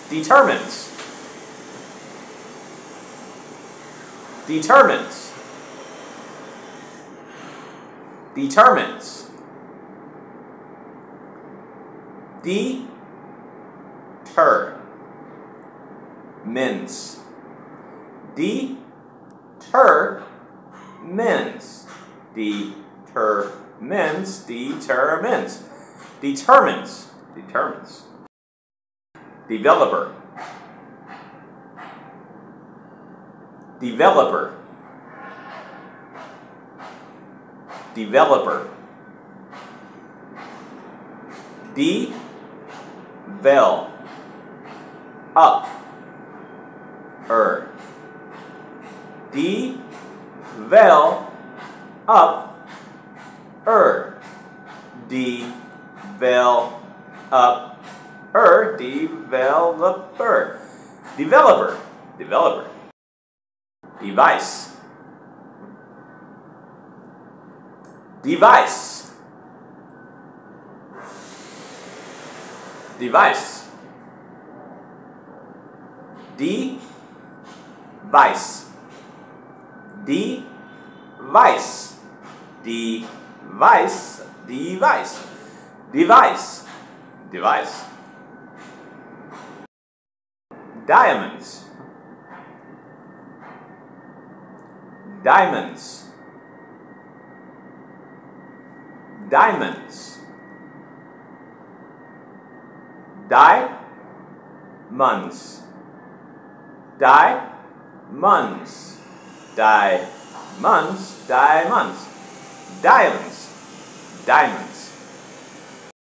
determines, determines, determines, deter, mins, deter, mins, determines, determines, determines, determines, developer, developer, developer, devel, up, devel, up, devel, up, developer, developer, developer, device, device, device, device, device, device, device, device, device, diamonds, diamonds, diamonds, diamonds, diamonds, diamonds, diamonds, diamonds, diamonds.